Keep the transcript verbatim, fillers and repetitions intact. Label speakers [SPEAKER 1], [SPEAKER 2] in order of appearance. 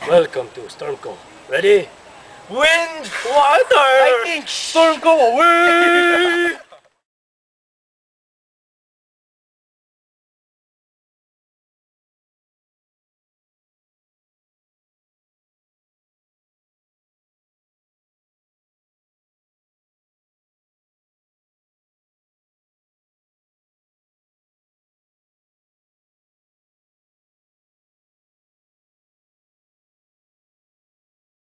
[SPEAKER 1] Welcome to Stormco. Ready?
[SPEAKER 2] Wind!
[SPEAKER 1] Water!
[SPEAKER 2] Lightning!
[SPEAKER 1] Stormco away!